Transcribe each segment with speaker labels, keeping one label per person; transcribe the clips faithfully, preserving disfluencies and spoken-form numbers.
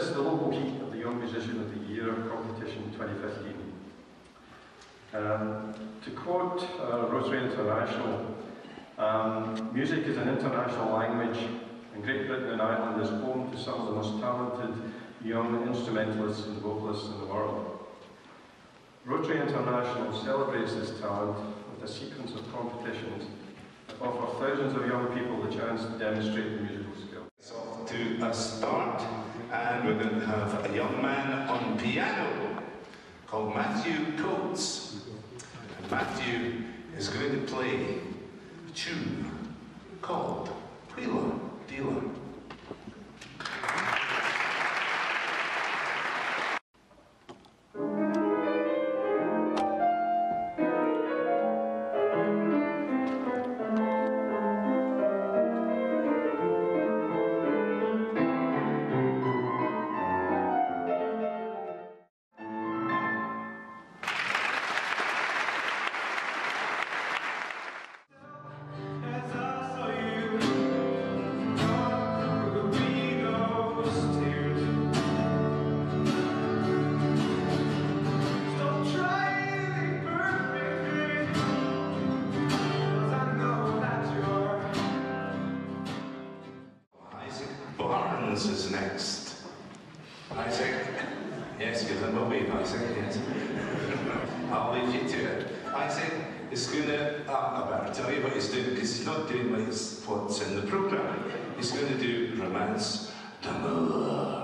Speaker 1: missed the local heat of the Young Musician of the Year competition twenty fifteen. Um, to quote uh, Rotary International, um, music is an international language, and Great Britain and Ireland is home to some of the most talented young instrumentalists and vocalists in the world. Rotary International celebrates this talent with a sequence of competitions that offer thousands of young people the chance to demonstrate the musical skill.
Speaker 2: So to a start, and we're going to have a young man on piano called Matthew Coates. And Matthew is going to play a tune called Wheeler Dealer. Is next. Isaac? Yes, give them a wave, Isaac, yes. I'll leave you to it. Isaac is going to, uh, I better tell you what he's doing, because he's not doing what he's, what's in the programme. He's going to do Romance d'Amour.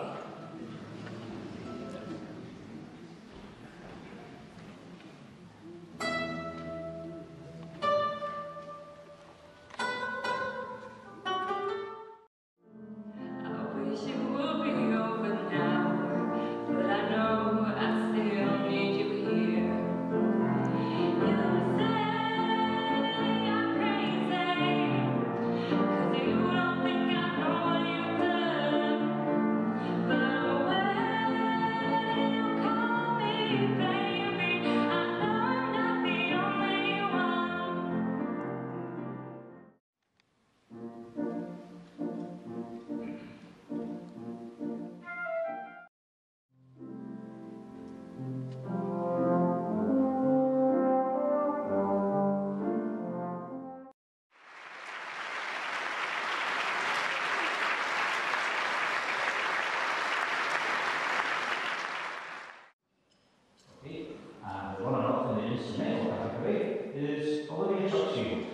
Speaker 3: And the runner-up in the instrumental category is Olivia Churchill.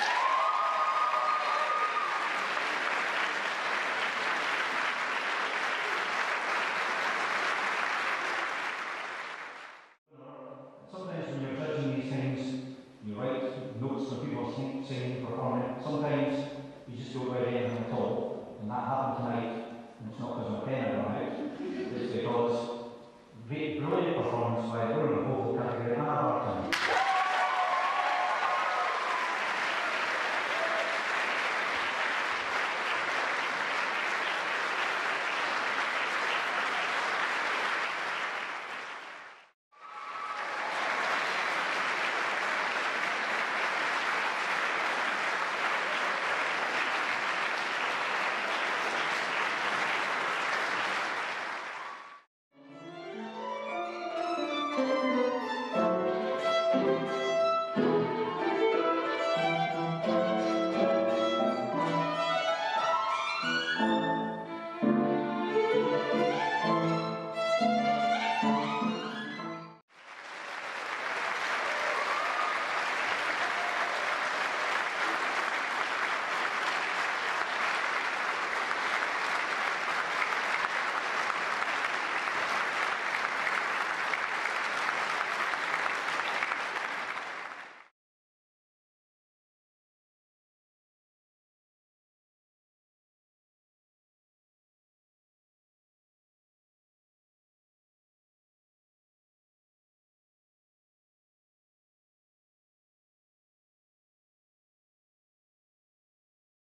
Speaker 3: Sometimes when you're judging these things, you write notes for people singing, performing. Sometimes you just don't write anything at all, and that happened tonight. And it's not because my pen had run out. It's because great, brilliant performance by the winner of the vocal category, Anna Barton.
Speaker 4: Thank you.